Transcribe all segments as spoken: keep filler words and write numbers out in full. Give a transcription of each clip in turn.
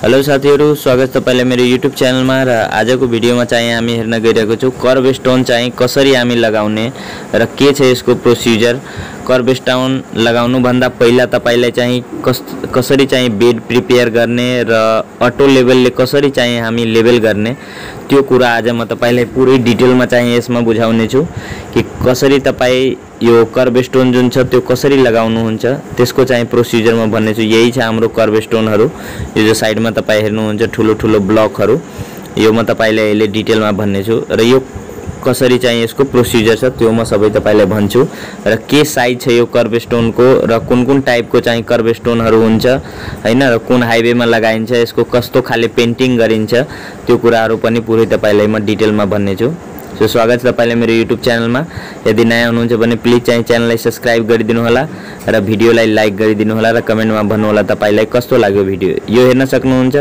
Hello साथीहरु, स्वागत छ तपाईलाई मेरो युट्युब च्यानलमा। र आजको भिडियोमा चाहिँ हामी हेर्न गइरहेको छौं कर्भ स्टोन चाहिँ कसरी हामी लगाउने र के छ यसको प्रोसिजर। कर्भ स्टोन लगाउनु भन्दा पहिला तपाईलाई चाहिँ कस, कसरी चाहिँ बेड प्रिपेयर गर्ने र अटो लेभलले कसरी चाहिँ हामी लेभल गर्ने त्यो कुरा आज म तपाईलाई पुरै डिटेलमा चाहिँ यसमा बुझाउने छु कि कसरी तपाई यो कर्भ स्टोन जुन छ त्यो कसरी लगाउनु हुन्छ त्यसको चाहिँ प्रोसिजर म भन्ने छु। यही छ हाम्रो कर्भ स्टोनहरु। यो जो साइडमा तपाई हेर्नुहुन्छ ठुलो ठुलो ब्लकहरु, यो म तपाईलाई अहिले डिटेलमा भन्ने छु र यो कसरी चाहिँ यसको प्रोसिजर छ त्यो म सबै तपाईलाई भन्छु र के साइज छ यो कर्भ स्टोनको र कुन कुन टाइपको चाहिँ कर्भ स्टोनहरु हुन्छ हैन र कुन हाइवेमा लगाइन्छ, यसको कस्तो खाले पेन्टिङ गरिन्छ त्यो कुराहरु पनि पुरै तपाईलाई म डिटेलमा भन्ने छु। सो स्वागत छ तपाईलाई मेरो युट्युब च्यानलमा। यदि नयाँ हुनुहुन्छ भने प्लिज चाहिँ च्यानललाई सब्स्क्राइब गरिदिनु होला र भिडियोलाई लाइक गरिदिनु होला र कमेन्टमा भन्नु होला तपाईलाई कस्तो लाग्यो भिडियो। यो हेर्न सक्नुहुन्छ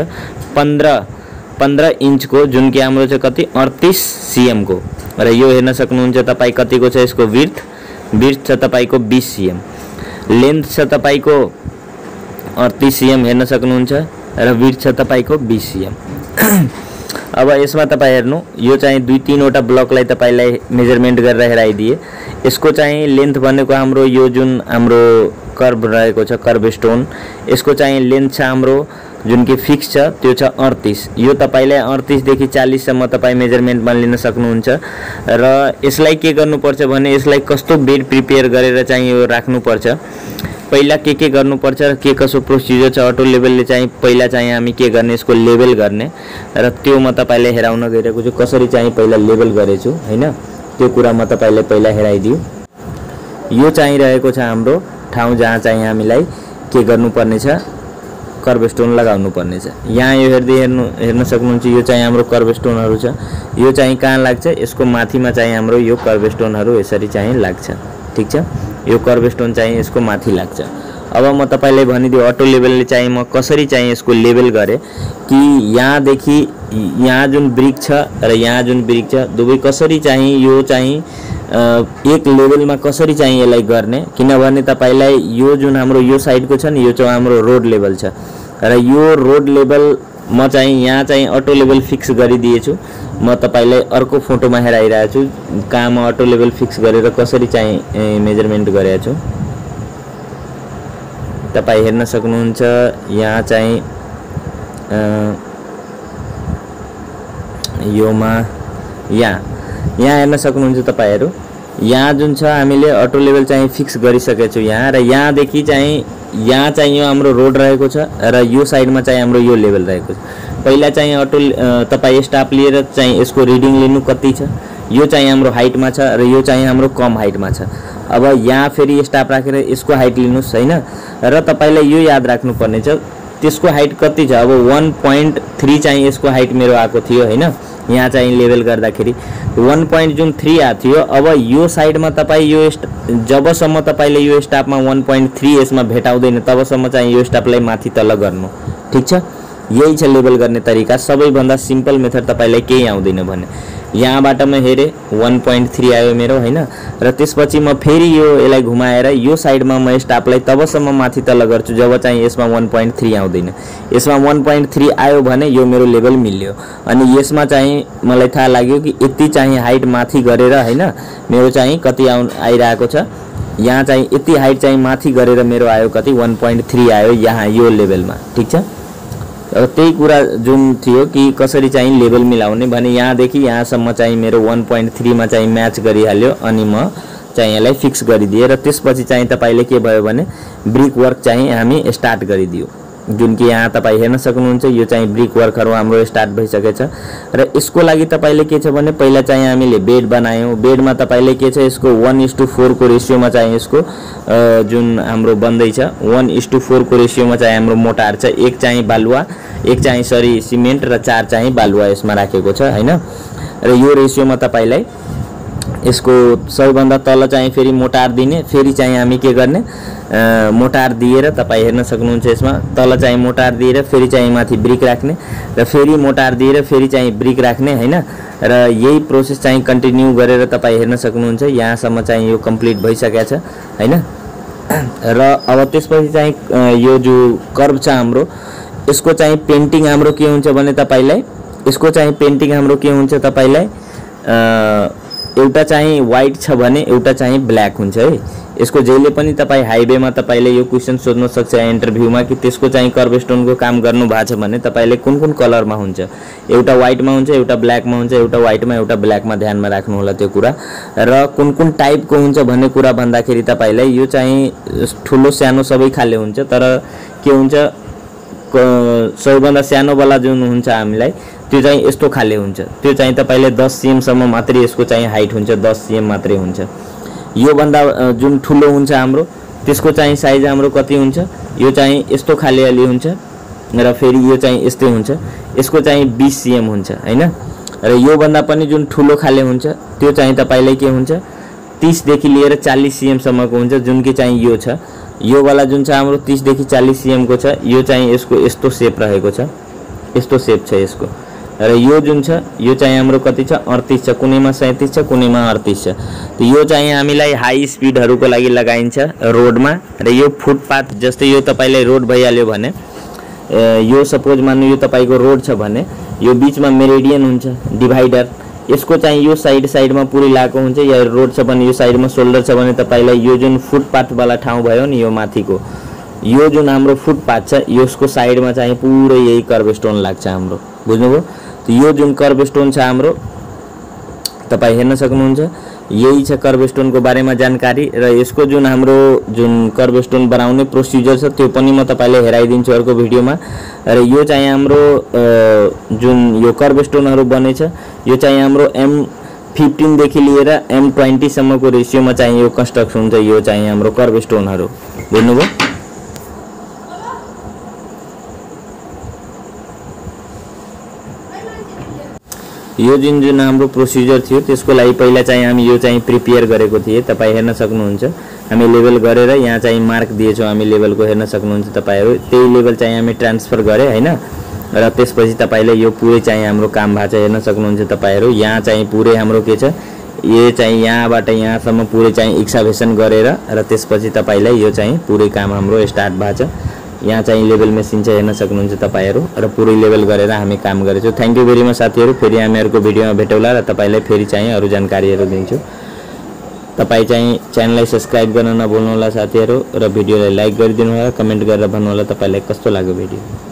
पन्ध्र इन्चको जुन कि हाम्रो छ कति अडतीस सीएम को र यो हेर्न सक्नुहुन्छ तपाई कतिको छ यसको विड्थ विड्थ छ तपाईको बीस सीएम, लेन्थ छ तपाईको अडतीस सीएम हेर्न सक्नुहुन्छ र विड्थ छ तपाईको बीस सीएम। अब यसमा तपाई हेर्नु, यो चाहिँ दुई तीन वटा ब्लकलाई तपाईलाई मेजरमेन्ट गरेर हेराइदिए। यसको चाहिँ लेन्थ भनेको हाम्रो यो जुन हाम्रो कर्भ रहेको छ कर्भ स्टोन, यसको चाहिँ लेन्थ छ हाम्रो जुन कि फिक्स छ त्यो छ अडतीस। यो तपाईलाई अडतीस देखि चालीस सम्म तपाई मेजरमेन्टमा लिन सक्नुहुन्छ र यसलाई के गर्नुपर्छ भने यसलाई कस्तो बेड प्रिपेयर गरेर चाहिँ यो राख्नुपर्छ, पहिला के के गर्नुपर्छ र के कसो प्रोसिजर छ अटो लेभलले चाहिँ पहिला चाहिँ हामी के गर्ने यसको लेभल गर्ने र त्यो म तपाईलाई हेराउन गइरहेको छु कसरी चाहिँ पहिला लेभल गरेछु हैन। त्यो कुरा म तपाईलाई पहिला हेराइदिउ। यो चाहिँ रहेको छ हाम्रो ठाउँ जहाँ चाहिँ हामीलाई के गर्नुपर्ने छ कर्भ स्टोन लगाउनु पर्ने छ। यहाँ यो हेर्दै हेर्नु हेर्न सक्नुहुन्छ यो चाहिँ हाम्रो कर्भ स्टोनहरु छ। यो चाहिँ कहाँ लाग्छ, यसको माथिमा चाहिँ हाम्रो यो कर्भ स्टोनहरु यसरी चाहिँ लाग्छ। ठीक छ, यो कर्भ स्टोन चाहिँ यसको माथि लाग्छ। अब म तपाईलाई भनिदिउ अटो लेभलले चाहिँ म कसरी चाहिँ यसको लेभल गरे कि यहाँ देखि यहाँ जुन ब्रिक छ र यहाँ जुन ब्रिक छ दुवै कसरी चाहिँ यो चाहिँ एक लेभलमा कसरी चाहिँ यसलाई गर्ने, किनभने तपाईलाई यो जुन हाम्रो यो साइडको छ नि यो चाहिँ हाम्रो रोड लेभल छ र यो रोड लेभल म चाहिँ यहाँ चाहिँ अटो लेभल फिक्स गरिदिएछु। म तपाईलाई अर्को फोटोमा हेराइरहेको छु कहाँ म अटो लेभल फिक्स गरेर कसरी चाहिँ मेजरमेन्ट गरेको छु तपाई हेर्न सक्नुहुन्छ। यहाँ चाहिँ योमा यहाँ यहाँ हेर्न सक्नुहुन्छ तपाईहरु, यहाँ जुन छ हामीले अटो लेभल चाहिँ फिक्स गरिसकेको छु यहाँ र यहाँ देखि चाहिँ यहाँ चाहिँ यो हाम्रो रोड रहेको छ र यो साइडमा चाहिँ हाम्रो यो लेभल रहेको छ। पहिला चाहिँ अटो तपाई स्टाफ लिएर चाहिँ यसको रिडिङ लिनु कति छ, यो चाहिँ हाम्रो हाइटमा छ र यो चाहिँ हाम्रो कम हाइटमा छ। अब यहाँ फेरि स्टाफ राखेर यसको हाइट लिनुस् हैन र तपाईलाई यो याद राख्नु पर्ने छ त्यसको हाइट कति छ। अब वन पॉइंट थ्री चाहिँ यसको हाइट मेरो आएको थियो हैन, यहाँ चाहिँ लेभल गर्दाखेरि वन पॉइंट जुन थ्री आएको थियो। अब यो साइडमा तपाई यो जबसम्म तपाईले यो स्टाफमा वन पॉइंट थ्री यसमा भेटाउँदैन तबसम्म चाहिँ यो स्टाफलाई माथि तल गर्नु। ठीक छ, यही छ लेभल गर्ने तरिका। सबैभन्दा सिम्पल मेथड तपाईलाई केही आउँदैन भने यहाँबाट म हेरे वन पॉइंट थ्री आयो मेरो हैन र त्यसपछि म फेरि यो यसलाई घुमाएर यो साइडमा म स्टाफलाई तबसम्म माथि तल गर्छु जब चाहिँ यसमा वन पॉइंट थ्री आउँदैन। यसमा वन पॉइंट थ्री आयो भने यो मेरो लेभल मिल्यो अनि यसमा चाहिँ मलाई थाहा लाग्यो कि यति चाहिँ हाइट माथि गरेर हैन मेरो चाहिँ कति आउ आइरहेको छ। यहाँ चाहिँ यति हाइट चाहिँ माथि गरेर मेरो आयो कति वन पॉइंट थ्री आयो यहाँ यो लेभलमा। ठीक छ, त्यही कुरा जुन थियो कि कसरी चाहिँ लेभल मिलाउने भने यहाँदेखि यहाँसम्म चाहिँ मेरो वन पॉइंट थ्री मा चाहिँ म्याच गरिहाल्यो अनि म चाहिँ यसलाई फिक्स गरिदिए र त्यसपछि चाहिँ तपाईले के भयो भने ब्रिक वर्क चाहिँ हामी स्टार्ट गरिदियो। जुन कि यहाँ तपाई हेर्न सक्नुहुन्छ यो चाहिँ ब्रिक वर्कहरु हाम्रो स्टार्ट भइसकेछ र यसको लागि तपाईले के छ भने पहिला चाहिँ हामीले बेड बनायौं। बेडमा तपाईले के छ यसको वन इस टू फोर को रेशियोमा चाहिँ यसको जुन हाम्रो बन्दै छ वन इस टू फोर को रेशियोमा चाहिँ हाम्रो मोटार छ। एक चाहिँ बालुवा, एक चाहिँ सरी सिमेन्ट र चार चाहिँ बालुवा यसमा राखेको छ हैन र यो रेशियोमा तपाईलाई यसको सबैभन्दा तल चाहिँ फेरि मोटार दिने, फेरि चाहिँ हामी के गर्ने मोटार दिएर तपाई हेर्न सक्नुहुन्छ यसमा तल चाहिँ मोटार दिएर फेरि चाहिँ माथि ब्रिक राख्ने र फेरि मोटार दिएर फेरि चाहिँ ब्रिक राख्ने हैन र यही प्रोसेस चाहिँ कन्टिन्यू गरेर तपाई हेर्न सक्नुहुन्छ। यहाँसम्म चाहिँ यो कम्प्लिट भइसकेको छ हैन र अब त्यसपछि चाहिँ यो जो कर्भ छ हाम्रो यसको चाहिँ पेन्टिङ हाम्रो के हुन्छ भने तपाईलाई यसको चाहिँ पेन्टिङ हाम्रो के हुन्छ तपाईलाई एउटा चाहिँ व्हाइट छ भने एउटा चाहिँ ब्ल्याक हुन्छ है। यसको जहिले पनि तपाई हाइवेमा तपाईले यो क्वेशन सोध्न सक्छ इन्टरभ्यूमा कि त्यसको चाहिँ कर्भ स्टोनको काम गर्नु भएको छ भने तपाईले कुन कुन कलरमा हुन्छ, एउटा व्हाइटमा हुन्छ, एउटा ब्ल्याकमा हुन्छ, एउटा व्हाइटमा एउटा ब्ल्याकमा ध्यानमा राख्नु होला त्यो कुरा। र कुन कुन टाइपको हुन्छ भन्ने कुरा भन्दाखेरि तपाईलाई यो चाहिँ ठुलो सानो सबै खाले हुन्छ, तर के हुन्छ सबैभन्दा सानो वाला जुन हुन्छ हामीलाई त्यो चाहिँ यस्तो खाले हुन्छ, त्यो चाहिँ तपाईले दस सीएम सम्म मात्रै यसको चाहिँ हाइट हुन्छ, दस सीएम मात्रै हुन्छ। यो भन्दा जुन ठुलो हुन्छ हाम्रो त्यसको चाहिँ साइज हाम्रो कति हुन्छ, यो चाहिँ यस्तो खाले अलि हुन्छ र फेरि यो चाहिँ यस्तै हुन्छ, यसको चाहिँ बीस सीएम हुन्छ हैन। र यो भन्दा पनि जुन ठुलो खाले हुन्छ त्यो चाहिँ तपाईलाई के हुन्छ तीस देखि लिएर चालीस सीएम सम्मको हुन्छ, जुन कि चाहिँ यो छ। यो वाला जुन छ हाम्रो तीस देखि चालीस सीएम को छ, यो चाहिँ यसको यस्तो शेप रहेको छ, यस्तो शेप छ यसको। र यो जुन छ यो चाहिँ हाम्रो कति छ अड़तीस छ, कुनैमा सैंतीस छ, कुनैमा अड़तीस छ। तो यो चाहिँ हामीलाई हाई स्पिडहरुको लागि लगाइन्छ रोडमा। र यो फुटपाथ जस्तै यो तपाईले रोड भइहाल्यो भने यो सपोज मान्नु यो तपाईको रोड छ भने यो बीचमा मेरिडियन हुन्छ, डिभाइडर, यसको चाहिँ यो साइड साइडमा पुरै लागेको हुन्छ। या रोड छ भने यो साइडमा शोल्डर छ भने तपाईलाई यो जुन फुटपाथ वाला ठाउँ भयो नि यो माथिको यो जुन हाम्रो फुटपाथ छ यसको साइडमा चाहिँ पुरै यही कर्भ स्टोन लाग्छ हाम्रो, बुझ्नुभयो। तो यो जुन कर्भ स्टोन छ हाम्रो तपाई हेर्न सक्नुहुन्छ, यही छ कर्भ स्टोन को बारेमा जानकारी। र यसको जुन हाम्रो जुन कर्भ स्टोन बनाउने प्रोसिजर छ त्यो पनि म तपाईलाई हेराइदिन्छु अर्को भिडियोमा। र यो चाहिँ हाम्रो जुन यो कर्भ स्टोनहरु बनेछ यो चाहिँ हाम्रो एम फिफ्टीन देखि लिएर एम ट्वेंटी सम्मको रेशियोमा चाहिँ यो कन्स्ट्रक्सन हुन्छ, यो चाहिँ हाम्रो कर्भ स्टोनहरु, बुझ्नुभयो। यो जुन जुन हाम्रो प्रोसिजर थियो त्यसको लागि पहिला चाहिँ हामी यो चाहिँ प्रिपेयर गरेको थिए, तपाई हेर्न सक्नुहुन्छ। हामी लेभल गरेर यहाँ चाहिँ मार्क दिएछौं, हामी लेभलको हेर्न सक्नुहुन्छ तपाईहरु। त्यही लेभल चाहिँ हामी ट्रान्सफर गरे हैन। र त्यसपछि तपाईले यो पुरै चाहिँ हाम्रो काम भएको छ हेर्न सक्नुहुन्छ तपाईहरु। यहाँ चाहिँ पुरै हाम्रो के छ यो चाहिँ यहाँबाट यहाँसम्म पुरै चाहिँ एक्सकाभेसन गरेर र त्यसपछि तपाईलाई यो चाहिँ पुरै काम हाम्रो स्टार्ट भएको छ। यहाँ चाहिँ लेभल मेसिन चाहिँ हेर्न सक्नुहुन्छ तपाईहरु। र पुरै लेभल गरेर हामी काम गरेछौं। थ्यांक यू भेरी मच साथीहरु। फेरि हामी अर्को भिडियोमा भेटौला र तपाईलाई फेरि चाहिँ अरु जानकारीहरु दिन्छु। तपाई चाहिँ च्यानललाई सब्स्क्राइब गर्न नभुल्नु होला साथीहरु। र भिडियोलाई लाइक गरिदिनु होला, कमेन्ट गरेर भन्नु होला तपाईलाई कस्तो लाग्यो भिडियो।